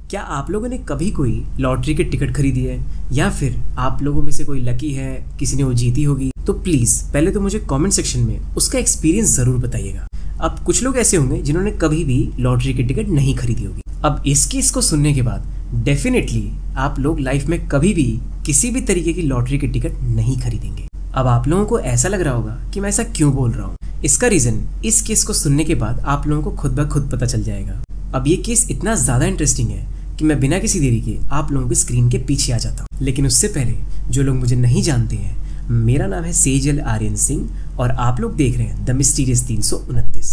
क्या आप लोगों ने कभी कोई लॉटरी के टिकट खरीदी है या फिर आप लोगों में से कोई लकी है, किसी ने वो जीती होगी? तो प्लीज पहले तो मुझे कमेंट सेक्शन में उसका एक्सपीरियंस जरूर बताइएगा। अब कुछ लोग ऐसे होंगे जिन्होंने कभी भी लॉटरी की टिकट नहीं खरीदी होगी। अब इस केस को सुनने के बाद डेफिनेटली आप लोग लाइफ में कभी भी किसी भी तरीके की लॉटरी की टिकट नहीं खरीदेंगे। अब आप लोगों को ऐसा लग रहा होगा कि मैं ऐसा क्यों बोल रहा हूँ। इसका रीजन इस केस को सुनने के बाद आप लोगों को खुद ब खुद पता चल जाएगा। अब ये केस इतना ज्यादा इंटरेस्टिंग है कि मैं बिना किसी देरी के आप लोगों की स्क्रीन के पीछे आ जाता हूँ। लेकिन उससे पहले जो लोग मुझे नहीं जानते हैं, मेरा नाम है सेजल आर्यन सिंह और आप लोग देख रहे हैं द मिस्टीरियस 329।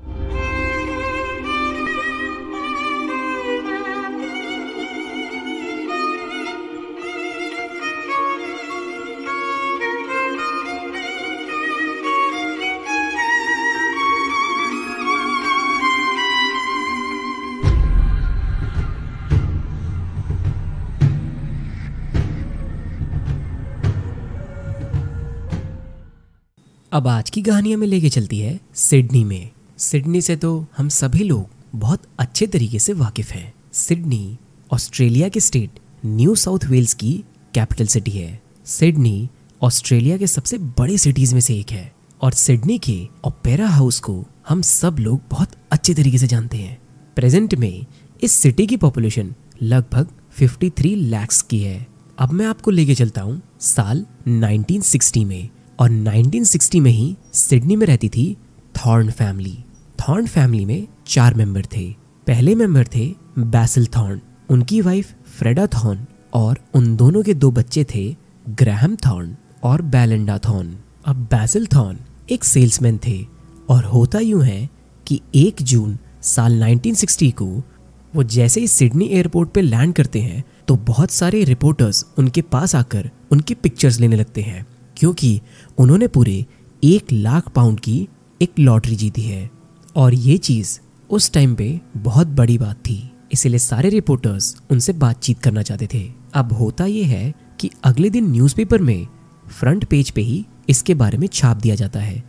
अब आज की कहानी हमें लेके चलती है सिडनी में। सिडनी से तो हम सभी लोग बहुत अच्छे तरीके से वाकिफ हैं। सिडनी ऑस्ट्रेलिया के स्टेट न्यू साउथ वेल्स की कैपिटल सिटी है। सिडनी ऑस्ट्रेलिया के सबसे बड़े सिटीज में से एक है और सिडनी के ओपेरा हाउस को हम सब लोग बहुत अच्छे तरीके से जानते हैं। प्रेजेंट में इस सिटी की पॉपुलेशन लगभग 53 लाख की है। अब मैं आपको लेके चलता हूँ साल 1960 में। और 1960 में ही सिडनी में रहती थी थॉर्न फैमिली। थॉर्न फैमिली में 4 मेंबर थे। पहले मेंबर थे बैसिल थॉर्न, उनकी वाइफ फ्रेडा थॉर्न और उन दोनों के 2 बच्चे थे ग्रैहम थॉर्न और बेलिंडा थॉर्न। अब बैसिल थॉर्न एक सेल्समैन थे और होता यूं है कि 1 जून साल 1960 को वो जैसे ही सिडनी एयरपोर्ट पे लैंड करते हैं तो बहुत सारे रिपोर्टर्स उनके पास आकर उनकी पिक्चर्स लेने लगते हैं, क्योंकि उन्होंने पूरे 1 लाख पाउंड की एक लॉटरी जीती है और ये चीज़ उस टाइम पे बहुत बड़ी बात थी। इसलिए सारे रिपोर्टर्स उनसे बातचीत करना चाहते थे। अब होता ये है कि अगले दिन न्यूज़पेपर में फ्रंट पेज पे ही इसके बारे में छाप दिया जाता है,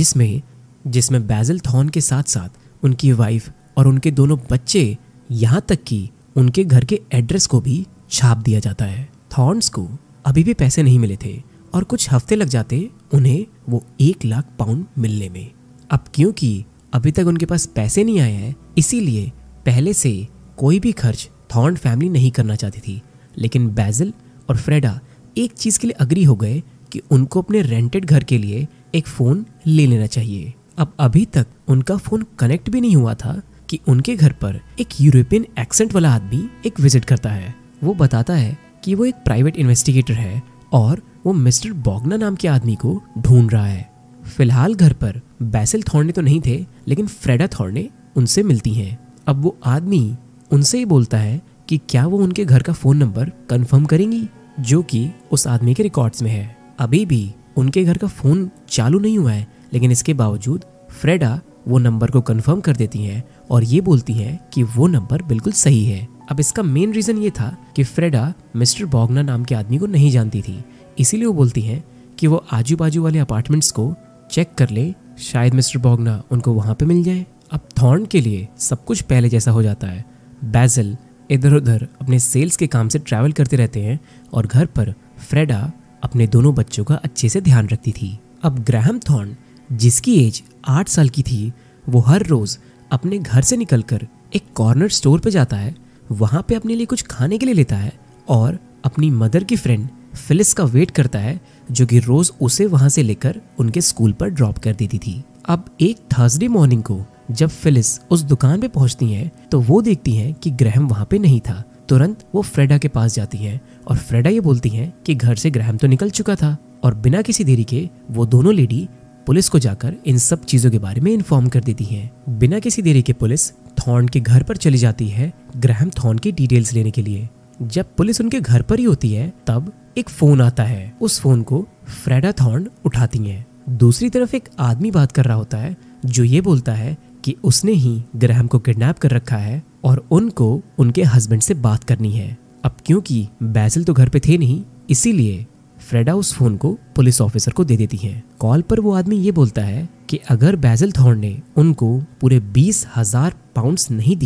जिसमें बैसिल थॉर्न के साथ साथ उनकी वाइफ और उनके दोनों बच्चे, यहाँ तक कि उनके घर के एड्रेस को भी छाप दिया जाता है। थॉर्न्स को अभी भी पैसे नहीं मिले थे और कुछ हफ्ते लग जाते उन्हें वो 1 लाख पाउंड मिलने में। अब क्योंकि अभी तक उनके पास पैसे नहीं आए हैं, इसीलिए पहले से कोई भी खर्च थॉर्न फैमिली नहीं करना चाहती थी। लेकिन बैसिल और फ्रेडा एक चीज़ के लिए अग्री हो गए कि उनको अपने रेंटेड घर के लिए एक फ़ोन ले लेना चाहिए। अब अभी तक उनका फ़ोन कनेक्ट भी नहीं हुआ था कि उनके घर पर एक यूरोपियन एक्सेंट वाला आदमी एक विजिट करता है। वो बताता है कि वो एक प्राइवेट इन्वेस्टिगेटर है और वो मिस्टर बॉगना नाम के आदमी को ढूंढ रहा है। फिलहाल घर पर बैसिल थॉर्न तो नहीं थे, लेकिन फ्रेडा थॉर्न उनसे मिलती हैं। अब वो आदमी उनसे ही बोलता है कि क्या वो उनके घर का फ़ोन नंबर कंफर्म करेंगी, जो कि उस आदमी के रिकॉर्ड्स में है। अभी भी उनके घर का फ़ोन चालू नहीं हुआ है, लेकिन इसके बावजूद फ्रेडा वो नंबर को कंफर्म कर देती हैं और ये बोलती हैं कि वो नंबर बिल्कुल सही है। अब इसका मेन रीज़न ये था कि फ्रेडा मिस्टर बॉगना नाम के आदमी को नहीं जानती थी, इसीलिए वो बोलती हैं कि वो आजू बाजू वाले अपार्टमेंट्स को चेक कर ले, शायद मिस्टर बॉगना उनको वहाँ पे मिल जाए। अब थॉर्न के लिए सब कुछ पहले जैसा हो जाता है। बैसिल इधर उधर अपने सेल्स के काम से ट्रैवल करते रहते हैं और घर पर फ्रेडा अपने दोनों बच्चों का अच्छे से ध्यान रखती थी। अब ग्रैहम थॉर्न, जिसकी एज 8 साल की थी, वो हर रोज़ अपने घर से निकलकर एक कॉर्नर स्टोर पे जाता है, वहाँ पे अपने लिए कुछ खाने के लिए लेता है और अपनी मदर की फ्रेंड फिलिस का वेट करता है, जो कि रोज उसे वहां से लेकर उनके स्कूल पर ड्रॉप कर देती थी। अब एक थर्सडे मॉर्निंग को जब फिलिस उस दुकान पे पहुंचती हैं तो वो देखती हैं कि ग्रैहम वहां पे नहीं था। तुरंत वो फ्रेडा के पास जाती हैं और फ्रेडा ये बोलती हैं कि घर से ग्रैहम तो निकल चुका था। और बिना किसी देरी के वो दोनों लेडी पुलिस को जाकर इन सब चीजों के बारे में इन्फॉर्म कर देती हैं। बिना किसी देरी के पुलिस थॉर्न के घर पर चली जाती है ग्रैहम थॉर्न की डिटेल्स लेने के लिए। जब पुलिस उनके घर पर ही होती है तब एक फोन आता है। उस फोन को फ्रेडा थॉर्न उठाती हैं। दूसरी तरफ एक आदमी बात कर रहा होता है जो ये बोलता है कि उसने ही ग्रैहम को किडनैप कर रखा है और उनको उनके हस्बैंड से बात करनी है। अब क्योंकि बैसिल तो घर पे थे नहीं, इसीलिए फ्रेडा उस फोन को पुलिस ऑफिसर को दे देती है। कॉल पर वो आदमी ये बोलता है कि अगर बैसिल थॉर्न ने उनको पूरे 20,000 पाउंड्स नहीं दिए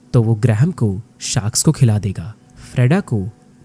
तो वो ग्राहम को शार्क्स को खिला देगा। फ्रेडा को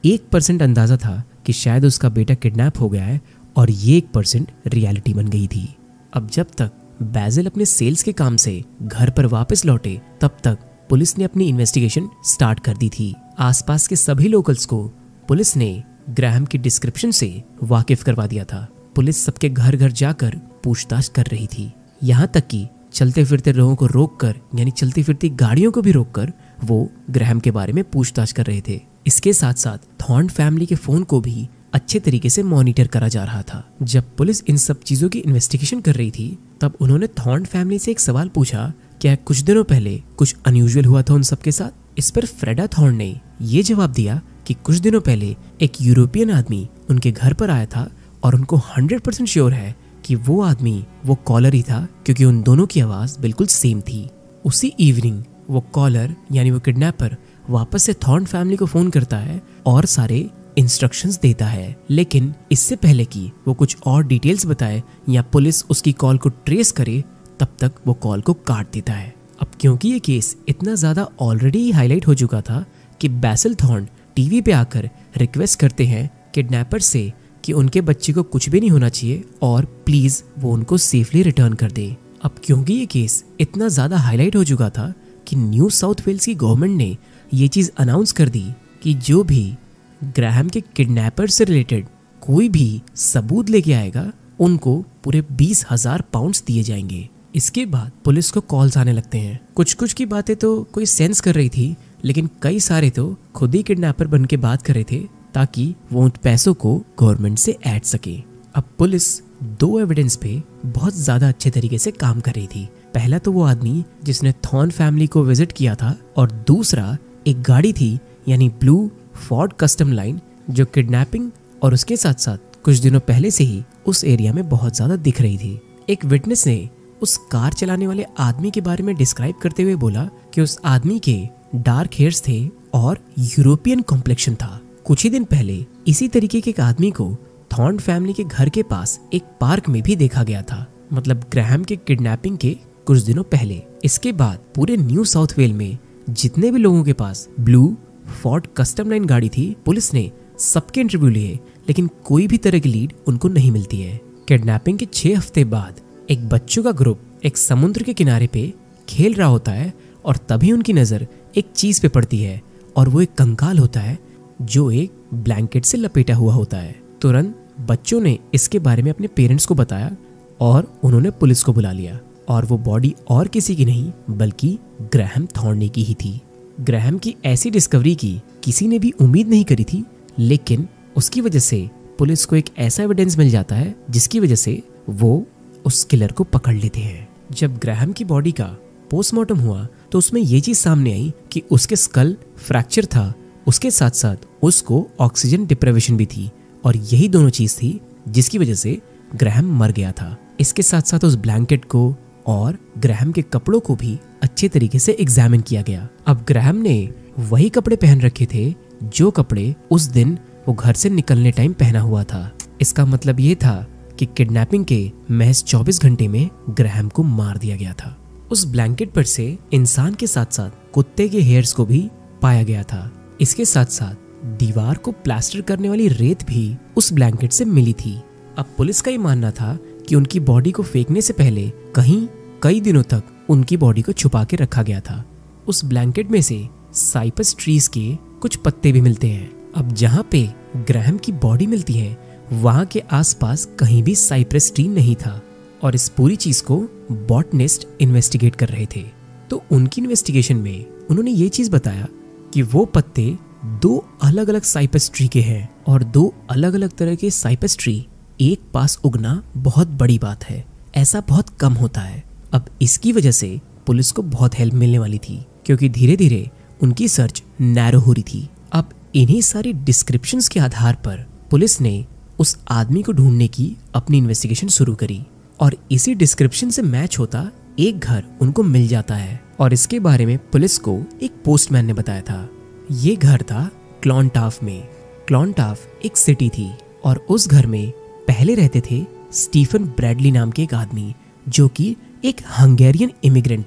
1% अंदाजा था कि शायद उसका बेटा किडनैप हो गया है और ये 1% रियलिटी बन गई थी। अब जब तक बैजिल अपने सेल्स के काम से घर पर वापस लौटे तब तक पुलिस ने अपनी इन्वेस्टिगेशन स्टार्ट कर दी थी। आसपास के सभी लोकल्स को पुलिस ने ग्राहम की डिस्क्रिप्शन से वाकिफ करवा दिया था। पुलिस सबके घर घर जाकर पूछताछ कर रही थी, यहाँ तक कि चलते फिरते लोगों को रोककर, यानी चलती फिरती गाड़ियों को भी रोककर वो ग्राहम के बारे में पूछताछ कर रहे थे। इसके साथ साथ थॉर्न फैमिली के फोन को भी अच्छे तरीके से मॉनिटर करा जा रहा था। जब पुलिस इन सब चीजों की इन्वेस्टिगेशन कर रही थी तब उन्होंने थॉर्न फैमिली से एक सवाल पूछा, क्या कुछ दिनों पहले कुछ अनयूजुअल हुआ था उन सबके साथ। इस पर फ्रेडा थॉर्न ने ये जवाब दिया कि कुछ दिनों पहले एक यूरोपियन आदमी उनके घर पर आया था और उनको 100% श्योर है कि वो आदमी वो कॉलर ही था, क्योंकि उन दोनों की आवाज बिल्कुल सेम थी। उसी इवनिंग वो कॉलर यानी वो किडनैपर वापस से थॉर्न फैमिली को फोन करता है और सारे इंस्ट्रक्शंस देता है, लेकिन इससे पहले कि वो कुछ और डिटेल्स बताए या पुलिस उसकी कॉल को ट्रेस करे तब तक वो कॉल को काट देता है। अब क्योंकि ये केस इतना ज्यादा ऑलरेडी हाईलाइट हो चुका था कि बैसिल थॉर्न टीवी पे आकर रिक्वेस्ट करते हैं किडनैपर से कि उनके बच्चे को कुछ भी नहीं होना चाहिए और प्लीज वो उनको सेफली रिटर्न कर दे। अब क्योंकि ये केस इतना ज्यादा हाईलाइट हो चुका था कि न्यू साउथ वेल्स की गवर्नमेंट ने ये चीज अनाउंस कर दी कि जो भी ग्राहम के किडनैपर से रिलेटेड कोई भी सबूत लेके आएगा उनको पूरे 20,000 पाउंड्स दिए जाएंगे। इसके बाद पुलिस को कॉल्स आने लगते हैं। कुछ कुछ की बातें तो कोई सेंस कर रही थी, लेकिन कई सारे तो खुद ही किडनैपर बन के बात कर रहे थे ताकि वो उन पैसों को गवर्नमेंट से ऐड सके। अब पुलिस 2 एविडेंस पे बहुत ज्यादा अच्छे तरीके से काम कर रही थी। पहला तो वो आदमी जिसने थॉर्न फैमिली को विजिट किया था और दूसरा एक गाड़ी थी यानी ब्लू फोर्ड कस्टम लाइन जो किडनैपिंग और उसके साथ साथ कुछ दिनों पहले से ही उस एरिया में बहुत ज्यादा दिख रही थी। एक विटनेस ने उस कार चलाने वाले आदमी के बारे में डिस्क्राइब करते हुए बोला कि उस आदमी के डार्क हेयर्स थे और यूरोपियन कॉम्प्लेक्शन था। कुछ ही दिन पहले इसी तरीके के एक आदमी को थॉर्न फैमिली के घर के पास एक पार्क में भी देखा गया था, मतलब ग्राहम के किडनैपिंग के कुछ दिनों पहले। इसके बाद पूरे न्यू साउथ वेल में जितने भी लोगों के पास ब्लू फोर्ड कस्टम लाइन गाड़ी थी, पुलिस ने सबके इंटरव्यू लिए, लेकिन कोई भी तरह की लीड उनको नहीं मिलती है। किडनैपिंग के 6 हफ्ते बाद एक बच्चों का ग्रुप एक समुद्र के किनारे पे खेल रहा होता है और तभी उनकी नजर एक चीज पे पड़ती है और वो एक कंकाल होता है जो एक ब्लैंकेट से लपेटा हुआ होता है। तुरंत बच्चों ने इसके बारे में अपने पेरेंट्स को बताया और उन्होंने पुलिस को बुला लिया और वो बॉडी और किसी की नहीं बल्कि ग्राहम थॉर्नी की ही थी। ग्राहम की ऐसी डिस्कवरी की किसी ने भी उम्मीद नहीं करी थी, लेकिन उसकी वजह से पुलिस को एक ऐसा एविडेंस मिल जाता है जिसकी वजह से वो उस किलर को पकड़ लेते हैं। जब ग्राहम की बॉडी का पोस्टमार्टम हुआ तो उसमें ये चीज सामने आई कि उसके स्कल फ्रैक्चर था, उसके साथ साथ उसको ऑक्सीजन डिप्राइवेशन भी थी और यही दोनों चीज थी जिसकी वजह से ग्राहम मर गया था। इसके साथ साथ उस ब्लैंकेट को और ग्राहम के कपड़ों को भी अच्छे तरीके से एग्जामिन किया गया। अब ग्राहम ने वही कपड़े पहन रखे थे जो कपड़े उस दिन वो घर से निकलने टाइम पहना हुआ था। इसका मतलब ये था कि किडनैपिंग के महज 24 घंटे में ग्राहम को मार दिया गया था। उस ब्लैंकेट पर से इंसान के साथ साथ कुत्ते के हेयर्स को भी पाया गया था। इसके साथ साथ दीवार को प्लास्टर करने वाली रेत भी उस ब्लैंकेट से मिली थी। अब पुलिस का ये मानना था कि उनकी बॉडी को फेंकने से पहले कहीं कई दिनों तक उनकी बॉडी को छुपा के रखा गया था। उस ब्लैंकेट में से साइप्रस ट्रीज के कुछ पत्ते भी मिलते हैं। अब जहाँ पे ग्राहम की बॉडी मिलती है वहां के आसपास कहीं भी साइप्रस ट्री नहीं था और इस पूरी चीज को बॉटनिस्ट इन्वेस्टिगेट कर रहे थे। तो उनकी इन्वेस्टिगेशन में उन्होंने ये चीज बताया कि वो पत्ते 2 अलग अलग साइप्रस ट्री के हैं और 2 अलग अलग तरह के साइप्रस ट्री एक पास उगना बहुत बड़ी बात है, ऐसा बहुत कम होता है। अब इसकी वजह से पुलिस को बहुत हेल्प मिलने वाली थी क्योंकि धीरे धीरे उनकी सर्च नैरो हो रही थी। अब इन्हीं सारी डिस्क्रिप्शंस के आधार पर पुलिस ने उस आदमी को ढूंढने की अपनी इन्वेस्टिगेशन शुरू करी और इसी डिस्क्रिप्शन से मैच होता एक घर उनको मिल जाता है और इसके बारे में पुलिस को एक पोस्टमैन ने बताया था। ये घर था क्लॉन्टाफ में। क्लॉन्टाफ एक सिटी थी और उस घर में पहले रहते थे स्टीफन ब्रैडली नाम के एक आदमी जो कि एक हंगेरियन इमिग्रेंट थे।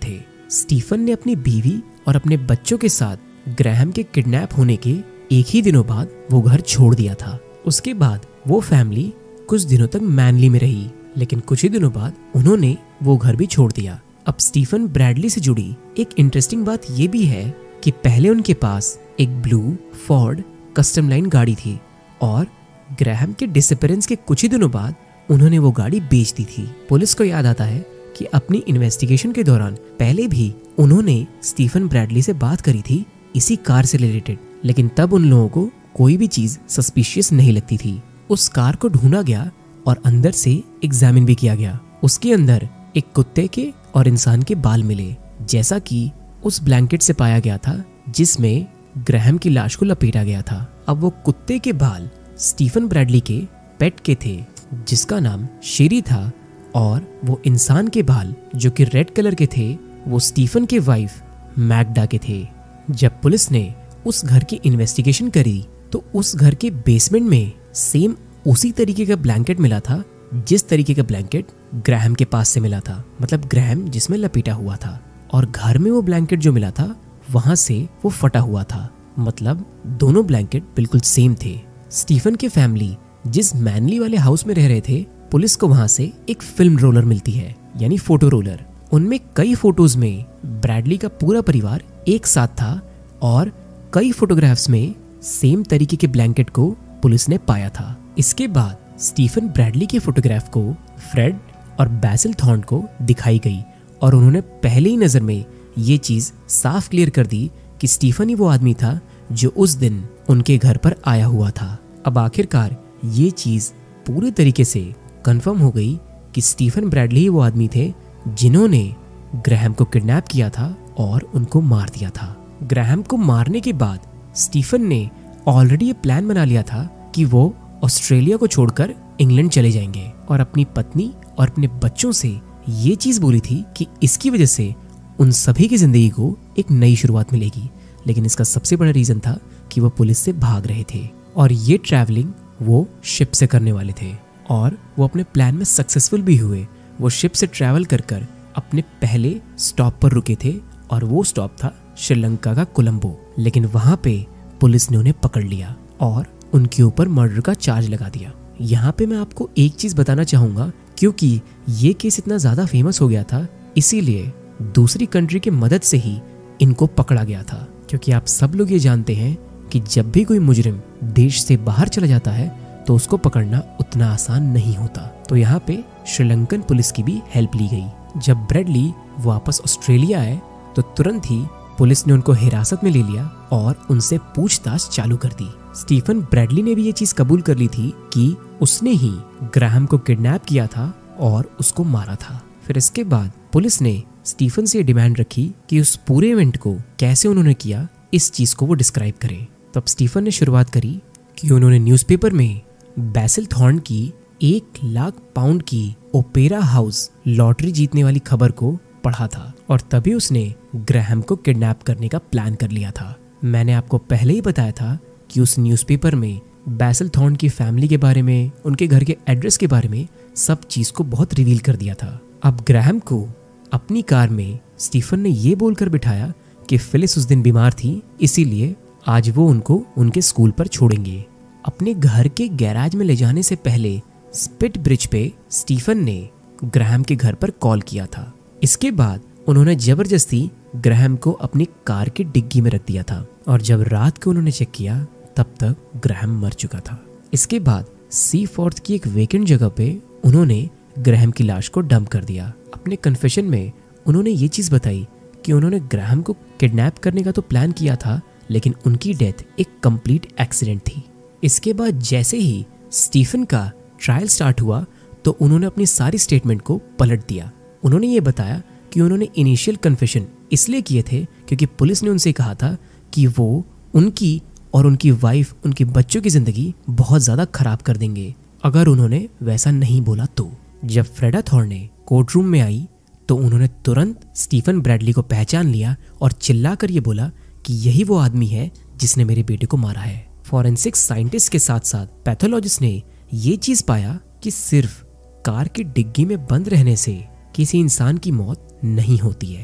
स्टीफन ने अपनी बीवी और अपने बच्चों के साथ ग्रैहम के किडनैप होने के एक ही दिनों बाद वो घर छोड़ दिया था। उसके बाद वो फैमिली कुछ दिनों तक मैनली में रही, लेकिन कुछ ही दिनों बाद उन्होंने वो घर भी छोड़ दिया। अब स्टीफन ब्रैडली से जुड़ी एक इंटरेस्टिंग बात ये भी है कि पहले उनके पास एक ब्लू फोर्ड कस्टम लाइन गाड़ी थी और ग्रैहम के डिसअपीयरेंस के कुछ ही दिनों बाद उन्होंने वो गाड़ी बेच दी थी। पुलिस को याद आता है कि अपनी इन्वेस्टिगेशन के दौरान पहले भी उन्होंने स्टीफन ब्रैडली से बात करी थी इसी कार से रिलेटेड, लेकिन तब उन लोगों को कोई भी चीज सस्पिशियस नहीं लगती थी। उस कार को ढूंढा गया और अंदर से एग्जामिन भी किया गया। उसके अंदर एक कुत्ते के और इंसान के बाल मिले, जैसा कि उस ब्लैंकेट से पाया गया था जिसमें ग्रैहम की लाश को लपेटा गया था। अब वो कुत्ते के बाल स्टीफन ब्रैडली के पेट के थे जिसका नाम शेरी था, और वो इंसान के बाल जो कि रेड कलर के थे वो स्टीफन के वाइफ मैगडा के थे। जब पुलिस ने उस घर की इन्वेस्टिगेशन करी तो उस घर के बेसमेंट में सेम उसी तरीके का ब्लैंकेट मिला था जिस तरीके का ब्लैंकेट ग्रैहम के पास से मिला था, मतलब ग्रैहम जिसमें लपेटा हुआ था। और घर में वो ब्लैंकेट जो मिला था वहां से वो फटा हुआ था, मतलब दोनों ब्लैंकेट बिल्कुल सेम थे। स्टीफन की फैमिली जिस मैनली वाले हाउस में रह रहे थे, पुलिस को वहां से एक फिल्म रोलर मिलती है, यानी फोटो रोलर। उनमें कई फोटोज में ब्रैडली का पूरा परिवार एक साथ था और कई फोटोग्राफ्स में सेम तरीके के ब्लैंकेट को पुलिस ने पाया था। इसके बाद स्टीफन ब्रैडली के फोटोग्राफ को फ्रेड और बैसिल थॉर्न को दिखाई गई और उन्होंने पहले ही नजर में ये चीज साफ क्लियर कर दी कि स्टीफन ही वो आदमी था जो उस दिन उनके घर पर आया हुआ था। अब आखिरकार ये चीज पूरे तरीके से कंफर्म हो गई कि स्टीफन ब्रैडली ही वो आदमी थे जिन्होंने ग्रैहम को किडनैप किया था और उनको मार दिया था। ग्रैहम को मारने के बाद स्टीफन ने ऑलरेडी ये प्लान बना लिया था कि वो ऑस्ट्रेलिया को छोड़कर इंग्लैंड चले जाएंगे और अपनी पत्नी और अपने बच्चों से ये चीज बोली थी कि इसकी वजह से उन सभी की जिंदगी को एक नई शुरुआत मिलेगी। लेकिन इसका सबसे बड़ा रीजन था कि वो पुलिस से भाग रहे थे और ये ट्रैवलिंग वो शिप से करने वाले थे और वो अपने प्लान में सक्सेसफुल भी हुए। वो शिप से ट्रैवल कर कर अपने पहले स्टॉप पर रुके थे और वो स्टॉप था श्रीलंका का कोलंबो। लेकिन वहां पे पुलिस ने उन्हें पकड़ लिया और उनके ऊपर मर्डर का चार्ज लगा दिया। यहाँ पे मैं आपको एक चीज बताना चाहूंगा, क्योंकि ये केस इतना ज्यादा फेमस हो गया था इसीलिए दूसरी कंट्री की मदद से ही इनको पकड़ा गया था। क्योंकि आप सब लोग ये जानते हैं कि जब भी कोई मुजरिम देश से बाहर चला जाता है तो उसको पकड़ना उतना आसान नहीं होता। तो यहाँ पे श्रीलंकन पुलिस की भी हेल्प ली गई। जब ब्रैडली वापस ऑस्ट्रेलिया आए तो तुरंत ही पुलिस ने उनको हिरासत में ले लिया और उनसे पूछताछ चालू कर दी। स्टीफन ब्रैडली ने भी ये चीज कबूल कर ली थी कि उसने ही ग्रैहम को किडनैप किया था और उसको मारा था। फिर इसके बाद पुलिस ने स्टीफन से डिमांड रखी कि उस पूरे इवेंट को कैसे उन्होंने किया, इस चीज को वो डिस्क्राइब करें। तब स्टीफन ने शुरुआत करी कि उन्होंने न्यूज़पेपर में बैसिल थॉर्न की 1 लाख पाउंड की ओपेरा हाउस लॉटरी जीतने वाली खबर को पढ़ा था और तभी उसने ग्रैहम को किडनैप करने का प्लान कर लिया था। मैंने आपको पहले ही बताया था कि उस न्यूज़पेपर में बैसिल थॉर्न की फैमिली के बारे में, उनके घर के एड्रेस के बारे में सब चीज को बहुत रिवील कर दिया था। अब ग्रैहम को अपनी कार में स्टीफन ने ये बोलकर बिठाया कि फिलिस उस दिन बीमार थी, इसीलिए आज वो उनको उनके स्कूल पर छोड़ेंगे। अपने घर के गैराज में ले जाने से पहले स्पिट ब्रिज पे स्टीफन ने ग्रैहम के घर पर कॉल किया था। इसके बाद उन्होंने जबरदस्ती ग्रैहम को अपनी कार की डिग्गी में रख दिया था और जब रात को उन्होंने चेक किया तब तक ग्रैहम मर चुका था। इसके बाद सी फोर्थ की एक वेकेंट जगह पे उन्होंने ग्रैहम की लाश को डंप कर दिया। अपने कन्फेशन में उन्होंने ये चीज बताई कि उन्होंने ग्रैहम को किडनैप करने का तो प्लान किया था, लेकिन उनकी डेथ एक कंप्लीट एक्सीडेंट थी। इसके बाद जैसे ही स्टीफन का ट्रायल स्टार्ट हुआ तो उन्होंने अपनी सारी स्टेटमेंट को पलट दिया। उन्होंने ये बताया कि उन्होंने इनिशियल कन्फेशन इसलिए किए थे क्योंकि पुलिस ने उनसे कहा था कि वो उनकी और उनकी वाइफ, उनके बच्चों की जिंदगी बहुत ज्यादा खराब कर देंगे अगर उन्होंने वैसा नहीं बोला तो। जब फ्रेडा थॉर्न ने कोर्ट रूम में आई तो उन्होंने तुरंत स्टीफन ब्रैडली को पहचान लिया और चिल्लाकर ये बोला कि यही वो आदमी है जिसने मेरे बेटे को मारा है। फॉरेंसिक साइंटिस्ट के साथ साथ पैथोलॉजिस्ट ने ये चीज पाया कि सिर्फ कार की डिग्गी में बंद रहने से किसी इंसान की मौत नहीं होती है।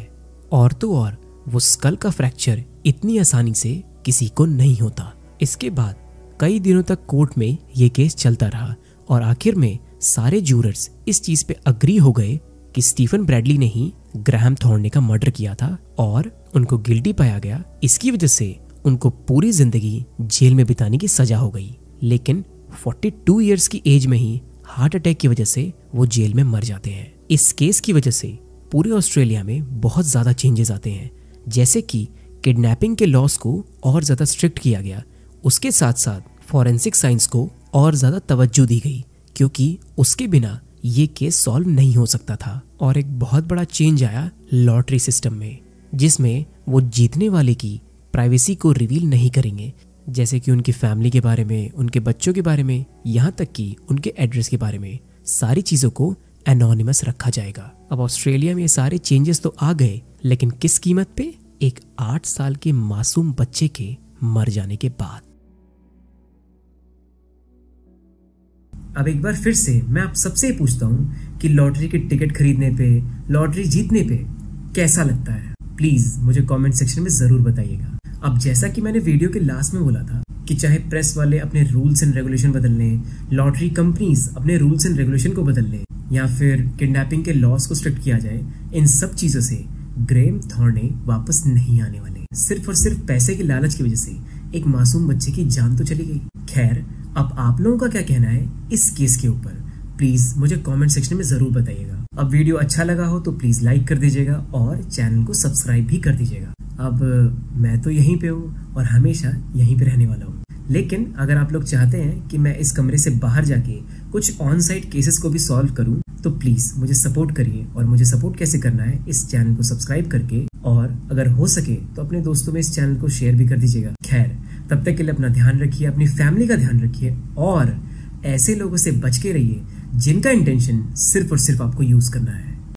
और तो और वो स्कल का फ्रैक्चर इतनी आसानी से किसी को नहीं होता। इसके बाद कई दिनों तक कोर्ट में ये केस चलता रहा और आखिर में सारे जूरर्स इस चीज पे अग्री हो गए कि स्टीफन ब्रैडली ने ही ग्राहम थॉर्ने का मर्डर किया था और उनको गिल्टी पाया गया। इसकी वजह से उनको पूरी जिंदगी जेल में बिताने की सजा हो गई। लेकिन 42 इयर्स की एज में ही हार्ट अटैक की वजह से वो जेल में मर जाते हैं। इस केस की वजह से पूरे ऑस्ट्रेलिया में बहुत ज्यादा चेंजेस आते हैं, जैसे कि किडनैपिंग के लॉस को और ज्यादा स्ट्रिक्ट किया गया। उसके साथ साथ फॉरेंसिक साइंस को और ज्यादा तवज्जो दी गई, क्योंकि उसके बिना ये केस सॉल्व नहीं हो सकता था। और एक बहुत बड़ा चेंज आया लॉटरी सिस्टम में, जिसमें वो जीतने वाले की प्राइवेसी को रिवील नहीं करेंगे, जैसे कि उनकी फैमिली के बारे में, उनके बच्चों के बारे में, यहाँ तक कि उनके एड्रेस के बारे में। सारी चीजों को एनोनिमस रखा जाएगा। अब ऑस्ट्रेलिया में ये सारे चेंजेस तो आ गए, लेकिन किस कीमत पे? एक 8 साल के मासूम बच्चे के मर जाने के बाद। अब एक बार फिर से मैं आप सबसे पूछता हूँ कि लॉटरी की टिकट खरीदने पे, लॉटरी जीतने पे कैसा लगता है? प्लीज मुझे कमेंट सेक्शन में जरूर बताइएगा। अब जैसा कि मैंने वीडियो के लास्ट में बोला था कि चाहे प्रेस वाले अपने रूल्स एंड रेगुलेशन बदल लें, लॉटरी कंपनीज अपने रूल्स एंड रेगुलेशन को बदल लें, या फिर किडनैपिंग के लॉस को स्ट्रिक्ट किया जाए, इन सब चीजों से ग्राहम थॉर्ने वापस नहीं आने वाले। सिर्फ और सिर्फ पैसे की लालच की वजह से एक मासूम बच्चे की जान तो चली गई। खैर, अब आप लोगों का क्या कहना है इस केस के ऊपर? प्लीज मुझे कमेंट सेक्शन में जरूर बताइएगा। अब वीडियो अच्छा लगा हो तो प्लीज लाइक कर दीजिएगा और चैनल को सब्सक्राइब भी कर दीजिएगा। अब मैं तो यहीं पे हूँ और हमेशा यहीं पे रहने वाला हूँ, लेकिन अगर आप लोग चाहते हैं कि मैं इस कमरे से बाहर जाके कुछ ऑन साइट केसेस को भी सॉल्व करूं, तो प्लीज मुझे सपोर्ट करिए। और मुझे सपोर्ट कैसे करना है? इस चैनल को सब्सक्राइब करके, और अगर हो सके तो अपने दोस्तों में इस चैनल को शेयर भी कर दीजिएगा। खैर, तब तक के लिए अपना ध्यान रखिए, अपनी फैमिली का ध्यान रखिए और ऐसे लोगों से बच के रहिए जिनका इंटेंशन सिर्फ और सिर्फ आपको यूज करना है।